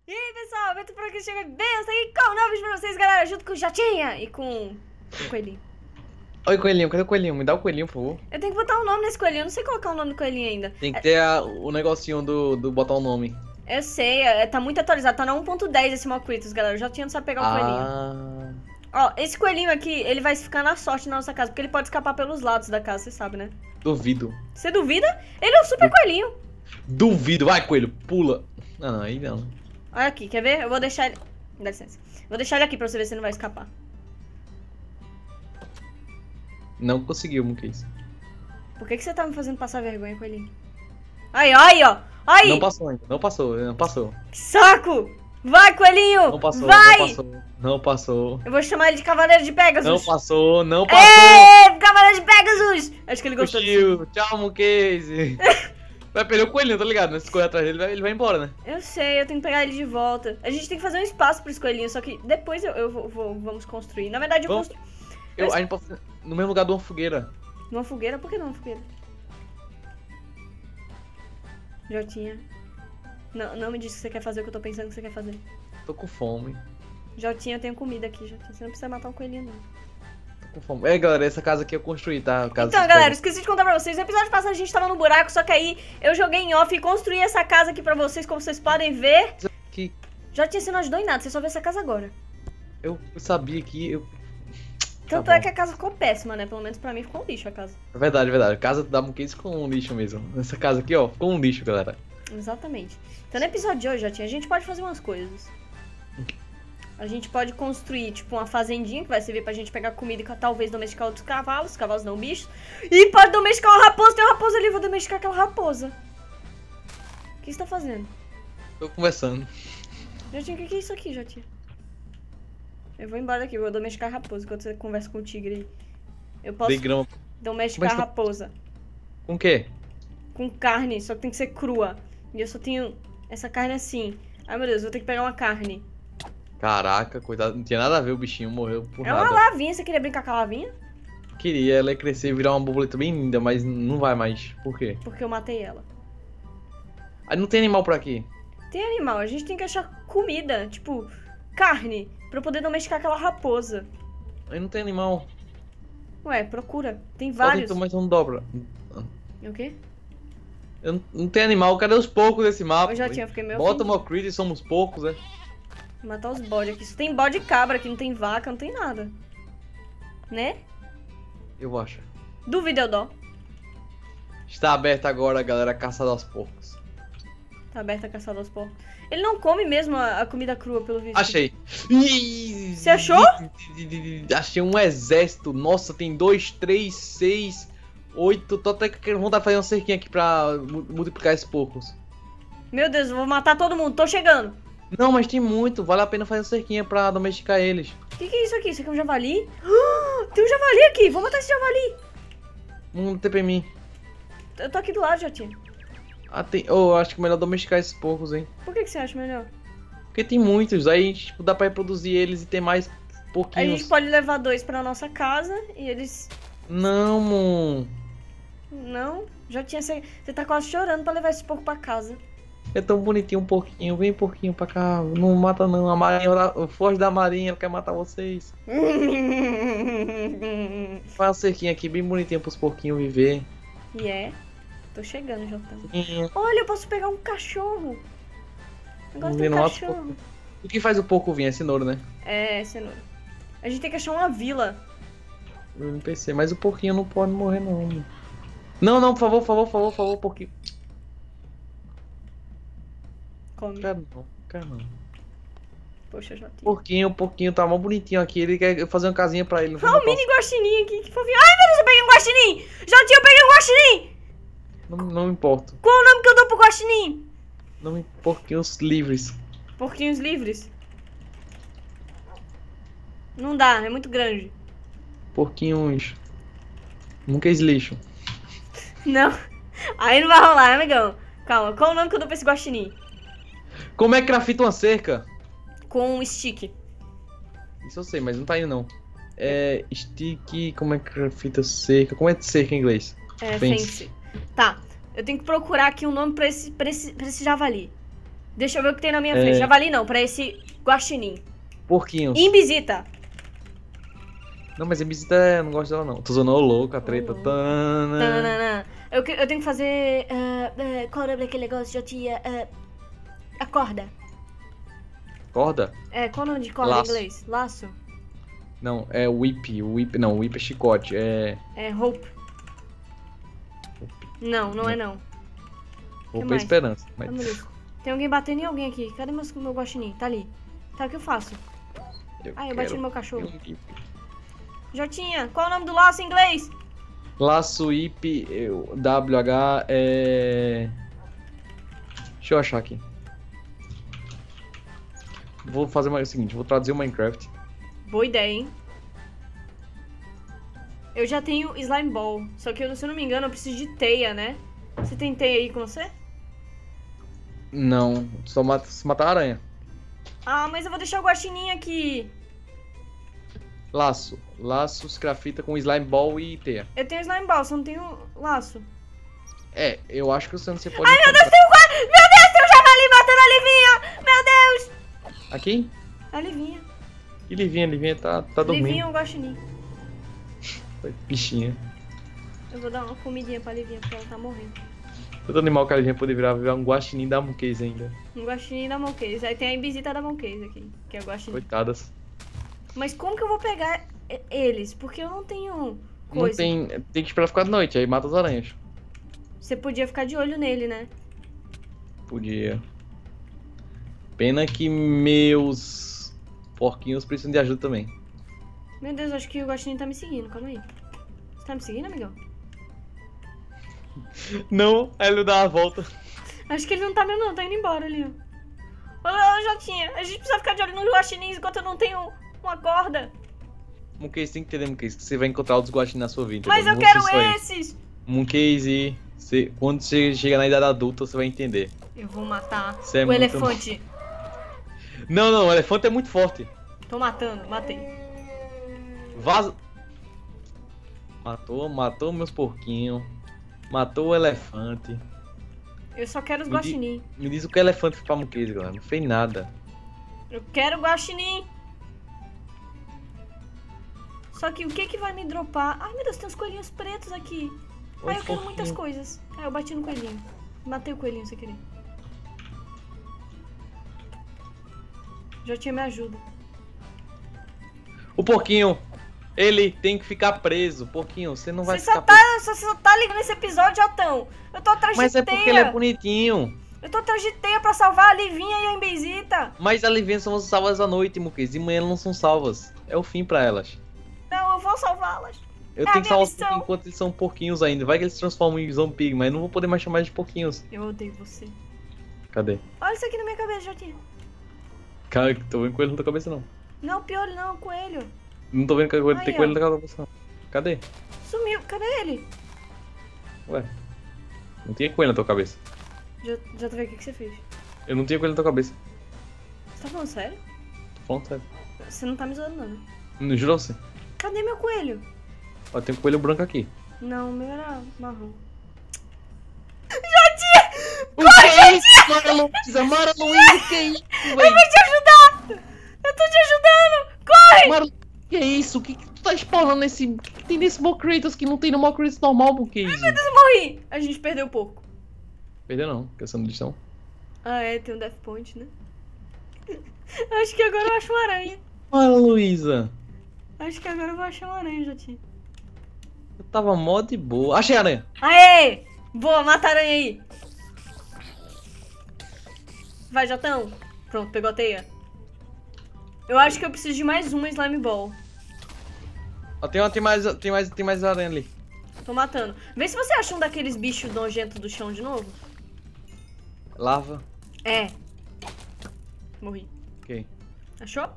E aí, pessoal, eu tô por aqui, chega bem, eu sei com novos pra vocês, galera, junto com o Jotinha e com o Coelhinho. Oi, coelhinho, cadê o coelhinho? Me dá o coelhinho, por favor. Eu tenho que botar um nome nesse coelhinho, eu não sei colocar o nome do coelhinho ainda. Tem que ter o negocinho do botar o nome. Eu sei, tá muito atualizado, tá na 1.10 esse Mocritus, galera, o Jotinha não sabe pegar o coelhinho. Ó, esse coelhinho aqui, ele vai ficar na sorte na nossa casa, porque ele pode escapar pelos lados da casa, você sabe, né? Duvido. Você duvida? Ele é um super coelhinho. Duvido, vai coelho, pula. Não, aí não. Olha aqui, quer ver? Eu vou deixar ele... Dá licença. Vou deixar ele aqui pra você ver se ele não vai escapar. Não conseguiu, Muquês. Por que você tá me fazendo passar vergonha, coelhinho? Aí, ó. Aí! Não passou ainda, não passou. Que saco! Vai, coelhinho! Não passou, vai! não passou. Eu vou chamar ele de Cavaleiro de Pegasus. Não passou. Ei, Cavaleiro de Pegasus! Acho que ele gostou disso. Tchau, Muquês. Vai perder o coelhinho, tá ligado? Né? Se correr atrás dele, ele vai embora, né? Eu sei, eu tenho que pegar ele de volta. A gente tem que fazer um espaço pro coelhinho, só que depois vamos construir. Na verdade, eu construo... A gente pode fazer no mesmo lugar de uma fogueira. Numa fogueira? Por que não uma fogueira? Jotinha. Não me diz que você quer fazer o que eu tô pensando que você quer fazer. Tô com fome. Jotinha, eu tenho comida aqui, Jotinha. Você não precisa matar o coelhinho, não. Tô com fome. É, galera, essa casa aqui eu construí, tá? Então, galera, esqueci de contar pra vocês. No episódio passado a gente tava no buraco, só que aí eu joguei em off e construí essa casa aqui pra vocês, como vocês podem ver. Que... Jotinha, você não ajudou em nada, você só viu essa casa agora. Eu sabia que... Tanto é que a casa ficou péssima, né? Pelo menos pra mim ficou um lixo a casa. É verdade, é verdade. A casa da Muquês ficou um lixo mesmo. Essa casa aqui, ó, ficou um lixo, galera. Exatamente. Então no episódio de hoje, Jotinha, a gente pode fazer umas coisas. A gente pode construir, tipo, uma fazendinha que vai servir pra gente pegar comida e talvez domesticar outros cavalos não bichos. E pode domesticar uma raposa, tem uma raposa ali, vou domesticar aquela raposa. O que você tá fazendo? Tô conversando. Jotinha, o que é isso aqui, Jotinha? Eu vou embora daqui, eu vou domesticar a raposa enquanto você conversa com o tigre aí. Eu posso domesticar a raposa. Com o quê? Com carne, só que tem que ser crua. E eu só tenho essa carne assim. Ai, meu Deus, vou ter que pegar uma carne. Caraca, coitado, não tinha nada a ver, o bichinho morreu por nada. É uma lavinha, você queria brincar com a lavinha? Queria, ela ia crescer e virar uma borboleta bem linda, mas não vai mais. Por quê? Porque eu matei ela. Aí não tem animal por aqui. Tem animal, a gente tem que achar comida, tipo, carne, pra eu poder domesticar aquela raposa. Aí não tem animal. Ué, procura, tem Só vários. tem, mas não dobra. O quê? Não tem animal, cadê os poucos desse mapa? Eu já tinha, fiquei meio Bota o Mocritus e somos poucos, né? Vou matar os bodes aqui. Só tem bode e cabra aqui, não tem vaca, não tem nada. Né? Eu acho. Duvida, eu dou. Está aberta agora, galera, a caçada aos porcos. Tá aberta a caçada aos porcos. Ele não come mesmo a comida crua, pelo visto. Achei. Você achou? Achei um exército. Nossa, tem 2, 3, 6, 8. Tô até querendo vontade de fazer uma cerquinha aqui pra multiplicar esses porcos. Meu Deus, eu vou matar todo mundo, tô chegando. Não, mas tem muito. Vale a pena fazer uma cerquinha pra domesticar eles. O que é isso aqui? Isso aqui é um javali? Tem um javali aqui, vou matar esse javali. Tem pra mim. Eu tô aqui do lado, Jotinha. Ah, tem. Oh, acho que é melhor domesticar esses porcos, hein? Por que você acha melhor? Porque tem muitos. Aí, tipo, dá pra reproduzir eles e ter mais A porquinhos. gente pode levar 2 pra nossa casa e eles... Não, mon. Não, Jotinha, você tá quase chorando pra levar esse porco pra casa. É tão bonitinho um porquinho. Vem porquinho pra cá. Não mata não. A marinha, foge da marinha, ela quer matar vocês. Faz uma cerquinha aqui bem bonitinha pros porquinhos viver. E é. Tô chegando, Jotão. Olha, eu posso pegar um cachorro. Eu gosto de um cachorro. O que faz o porco vir? É cenoura, né? É, cenoura. A gente tem que achar uma vila. Eu não pensei, mas o porquinho não pode morrer não. Não, por favor, porquinho. Come. Quero não. Poxa, Jotinha. O porquinho tá mó bonitinho aqui. Ele quer fazer uma casinha pra ele. Olha o mini guaxinim aqui, que fofinho. Ai, meu Deus, eu peguei um guaxinim. Jotinha, eu peguei um guaxinim. Não me importo. Qual o nome que eu dou pro guaxinim? Porquinhos livres. Porquinhos livres. Não dá, é muito grande. Porquinhos... Nunca lixo. Não. Aí não vai rolar, amigão. Calma, qual o nome que eu dou pra esse guaxinim? Como é que grafita uma cerca? Com um stick. Isso eu sei, mas não tá indo não. É... Stick... Como é que grafita cerca? Como é de cerca em inglês? É, fence. Tá, eu tenho que procurar aqui um nome pra esse javali. Deixa eu ver o que tem na minha frente. Javali não, pra esse guaxinim. Porquinhos. Imbisita. Não, mas a Imbisita eu não gosto dela não. Tô zoando o louco, a treta. Tanana. Eu tenho que fazer... qual é o nome daquele negócio, Jotinha? A corda. Corda? Qual é o nome de corda Laço. em inglês? Laço? Não, é whip. Não, whip é chicote. É Rope. Não é não. roupa é mais? esperança. Mas... Vamos ver. Tem alguém batendo em alguém aqui. Cadê meu guaxinim? Tá ali. Tá, o que eu faço? Eu bati no meu cachorro. Jotinha, qual é o nome do laço em inglês? Laço IP WH é... Deixa eu achar aqui. Vou fazer o seguinte, vou traduzir o Minecraft. Boa ideia, hein? Eu já tenho slime ball, só que se eu não me engano eu preciso de teia, né? Você tem teia aí com você? Não, só matar a aranha. Ah, mas eu vou deixar o guaxinim aqui. Laços, grafita com slime ball e teia. Eu tenho slime ball, só não tenho laço. Eu acho que você pode... Ai, meu Deus, tem um javali matando a Livinha! Meu Deus! Aqui? A Livinha. E Livinha tá dormindo. Livinha é um guaxinim. Bichinha. Eu vou dar uma comidinha pra Livinha, porque ela tá morrendo. Todo animal que a Livinha poder virar um guaxinim da Monkeys ainda. Um guaxinim da Monkeys. Aí tem a Imbisita da Monkeys aqui, que é o guaxinim. Coitadas. Mas como que eu vou pegar eles? Porque eu não tenho coisa. Não tem que esperar ficar de noite, aí mata as aranhas. Você podia ficar de olho nele, né? Podia. Pena que meus porquinhos precisam de ajuda também. Meu Deus, acho que o guaxinim tá me seguindo, calma aí. Você tá me seguindo, amigão? Não, aí ele dá a volta. Acho que ele não tá mesmo não, tá indo embora ali, ó. Ô, Jotinha, a gente precisa ficar de olho nos guaxinins enquanto eu não tenho uma corda. Monkeys, tem que entender, Monkeys, que você vai encontrar outros guaxinins na sua vida. Mas entendeu? eu Não quero se só isso. esses! Monkeys, quando você chegar na idade adulta, você vai entender. Eu vou matar Você é o muito elefante. Não, o elefante é muito forte. Tô matando, matei. Vaza. Matou meus porquinhos. Matou o elefante. Eu só quero os guaxinim. Me diz o que o elefante fez pra Monkeys, galera. Não fez nada. Eu quero guaxinim. Só que o que vai me dropar? Ai, meu Deus, tem uns coelhinhos pretos aqui. Oi, Ai, eu quero fofinho. muitas coisas. Ai, eu bati no coelhinho. Matei o coelhinho sem querer. Jotinha, me ajuda. O porquinho, ele tem que ficar preso. Porquinho, você não vai Você ficar preso. só tá ligando nesse episódio, Jotão. Eu tô atrás Mas de é teia. porque ele é bonitinho. Eu tô atrás de teia pra salvar a Livinha e a Imbisita. Mas as Livinhas são salvas à noite, Monkeys. De manhã elas não são salvas. É o fim pra elas. Não, eu vou salvá-las. Eu É a tenho que minha salvar os missão. porquinhos enquanto eles são porquinhos ainda. Vai que eles se transformam em zombie, mas eu não vou poder mais chamar de porquinhos. Eu odeio você. Cadê? Olha isso aqui na minha cabeça, Jotinha. Cara, tô vendo coelho na tua cabeça não. Não, piolho não, coelho. Não tô vendo que Aí, tem ó. coelho na tua cabeça não. Cadê? Sumiu. Cadê ele? Ué. Não tinha coelho na tua cabeça. Já tá vendo o que você fez. Eu não tinha coelho na tua cabeça. Você tá falando sério? Tô falando sério. Você não tá me zoando, não, né? Não juro a você. Cadê meu coelho? Ó, tem um coelho branco aqui. Não, o meu era marrom. O que é isso? Mara Luísa, Mara Luísa, que é isso, Eu velho? vou te ajudar! Eu tô te ajudando! Corre! Mara, que é isso? O que tu tá spawnando nesse... O que tem nesse Mock Kratos que não tem no Mock Kratos normal, Monkeys? Eu morri! A gente perdeu um pouco. Perdeu não, questão de lição. Ah, é, tem um Death Point, né? Acho que agora eu acho uma aranha. Mara Luísa. Acho que agora eu vou achar uma aranha, Jotinha. Eu tava mó de boa. Achei a aranha. Aê! Boa, mata a aranha aí. Vai, Jotão. Pronto, pegou a teia. Eu acho que eu preciso de mais uma Slime Ball. Ó, tem mais aranha ali. Tô matando. Vê se você acha um daqueles bichos nojentos do chão de novo. Lava. É. Morri. Ok. Achou?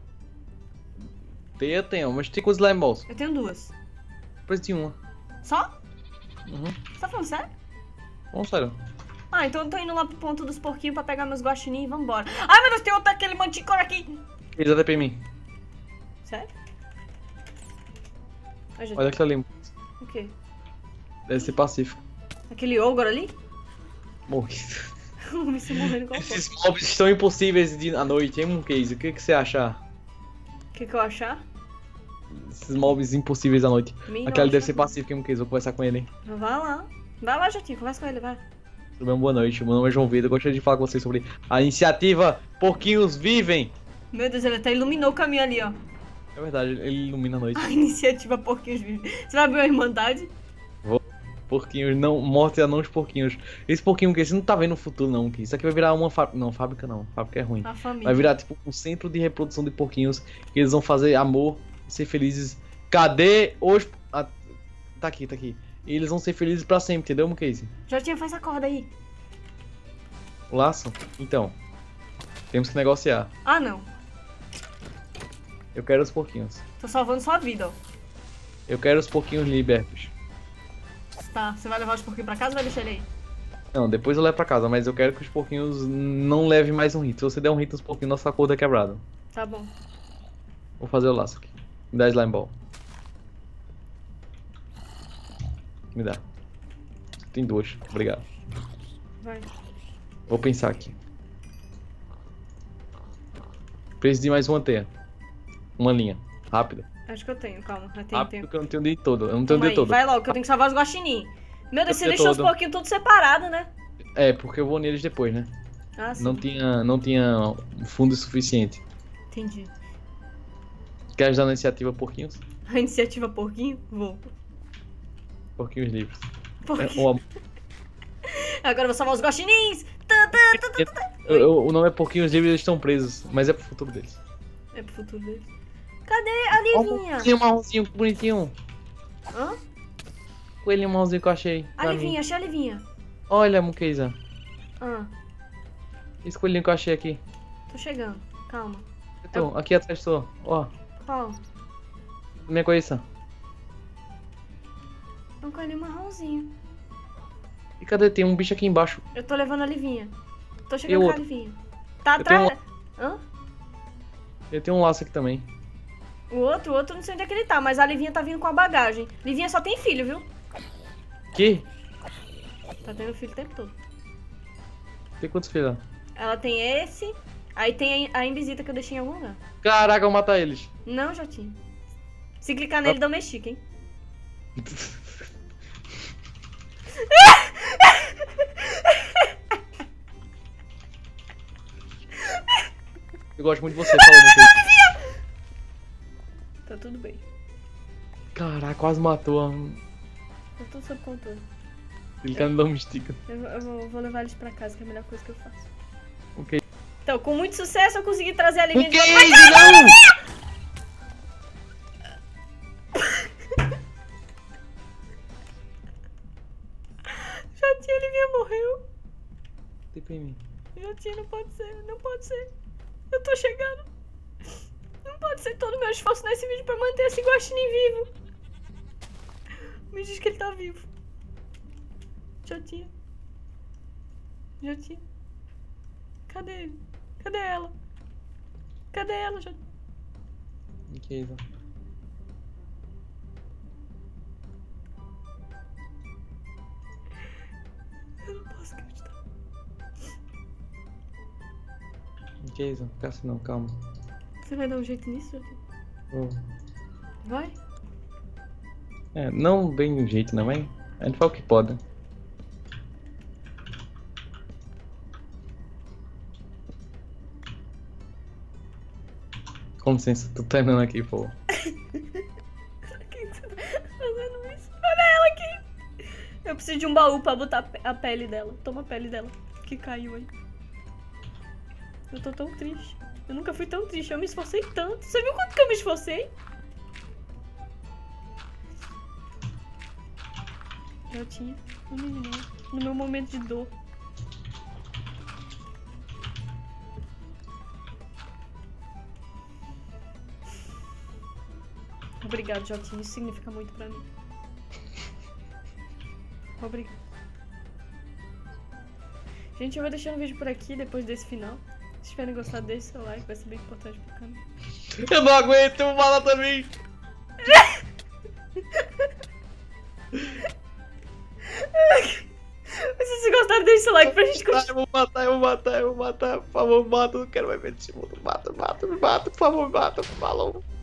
Teia tem, mas tem com os slime balls. Eu tenho duas. Depois de uma. Só? Uhum. Você tá falando sério? Vamos, sério. Ah, então eu tô indo lá pro ponto dos porquinhos pra pegar meus guaxinim e vambora. Ai, meu Deus, tem outro aquele manticora aqui. Eles até pra mim. Sério? Ai, Olha aquilo ali. O quê? Deve ser pacífico. Aquele ogro ali? Morri. O bicho morrendo igual Esses mobs estão impossíveis à noite, hein, Mooncase? O que você acha? O que eu achar? Esses mobs impossíveis à noite. Minha Aquele deve nossa. ser pacífico, hein, Mooncase? Vou conversar com ele, hein? Vai lá. Vai lá, Jotinho, conversa com ele, vai. Tudo bem, boa noite. Meu nome é João Vitor. Eu gostaria de falar com vocês sobre a iniciativa Porquinhos Vivem. Meu Deus, ele até iluminou o caminho ali, ó. É verdade, ele ilumina a noite. A iniciativa Porquinhos Vivem. Você vai abrir uma irmandade? Porquinhos, não, morte a não os porquinhos. Esse porquinho que você não tá vendo o futuro, não. Que isso aqui vai virar uma fábrica. Não, fábrica não. Fábrica é ruim. A família. Vai virar tipo um centro de reprodução de porquinhos. Que eles vão fazer amor e ser felizes. Cadê os. Ah, tá aqui, tá aqui. E eles vão ser felizes pra sempre, entendeu, Mooncase? Jotinho, faz a corda aí. O laço? Então. Temos que negociar. Ah, não. Eu quero os porquinhos. Tô salvando sua vida, ó. Eu quero os porquinhos libertos. Tá, você vai levar os porquinhos pra casa ou vai deixar ele aí? Não, depois eu levo pra casa, mas eu quero que os porquinhos não levem mais um hit. Se você der um hit nos porquinhos, nossa acordo é quebrado. Tá bom. Vou fazer o laço aqui. Me dá slime ball. Me dá. Tem duas, obrigado. Vai. Vou pensar aqui. Preciso de mais uma teia. Uma linha. Rápido. Acho que eu tenho, calma. Eu tenho, Rápido tenho. que eu não tenho o dia todo. Eu não tenho o Calma dia aí, todo. vai logo, que eu tenho que salvar os guaxinim. Meu Deus, você Eu deixou os todo. porquinhos tudo separado, né? É, porque eu vou neles depois, né? Ah, sim. Não tinha fundo suficiente. Entendi. Quer ajudar na iniciativa Porquinhos? A iniciativa porquinho? Vou. Porquinhos livres. Porquinho. Agora eu vou salvar os guaxinins. O nome é Porquinhos livres, eles estão presos. Mas é pro futuro deles. É pro futuro deles. Cadê a Livinha? Coelhinho marronzinho bonitinho. Hã? Coelhinho marronzinho que eu achei. A pra Livinha, mim. achei a Livinha. Olha, Mooncase. Ah, Esse coelhinho que eu achei aqui. tô chegando. Calma. Então, aqui atrás tô. Ó, Qual? minha coisa. É um coelhinho marronzinho. E cadê? Tem um bicho aqui embaixo. Eu tô levando a Livinha. Tô E chegando o com a outro? Livinha. Tá Eu tenho atrás. Hã? Eu tenho um laço aqui também. O outro não sei onde é que ele tá, mas a Livinha tá vindo com a bagagem. Livinha só tem filho, viu? Que? Tá tendo filho o tempo todo. Tem quantos filhos? Ela tem esse, aí tem a Imbisita que eu deixei em algum lugar. Caraca, eu vou matar eles. Não, Jotinho. Se clicar nele, domestica, hein? Eu gosto muito de você, fala Mooncase. Tá tudo bem. Caraca, quase matou. Tá tudo sob controle. Ele cai no domestica. Eu vou levar eles pra casa, que é a melhor coisa que eu faço. Ok. Então, com muito sucesso, eu consegui trazer a Livinha de volta. Mooncase, não! Jotinho, a Livinha morreu. TPM. Jotinho, não pode ser, não pode ser. Eu tô chegando. Não pode ser todo o meu esforço nesse vídeo pra manter esse guaxinim vivo. Me diz que ele tá vivo. Jotinho. Jotinho. Cadê ele? Cadê ela? Cadê ela, Jotinho? Mooncase. Eu não posso acreditar. Mooncase, fica assim não, calma. Você vai dar um jeito nisso, Jotinho? Vou. Vai? É, não bem do jeito, né, mas a gente faz o que pode. Com licença, tô terminando aqui, pô. Por que você tá fazendo isso? Olha ela aqui! Eu preciso de um baú pra botar a pele dela. Toma a pele dela, que caiu aí. Eu tô tão triste. Eu nunca fui tão triste, eu me esforcei tanto. Você viu quanto que eu me esforcei? Eu tinha um menino no meu momento de dor. Obrigado, Jotinho. Isso significa muito pra mim. Obrigado. Gente, eu vou deixando o vídeo por aqui depois desse final. Se tiverem gostado, deixe seu like, vai ser bem importante pro canal. Eu não aguento, eu vou falar também. Você vocês gostaram, deixa o like pra gente continuar. Eu vou matar. Por favor, mata. Eu não quero mais ver esse mundo. Mata, por favor, mata. Falou.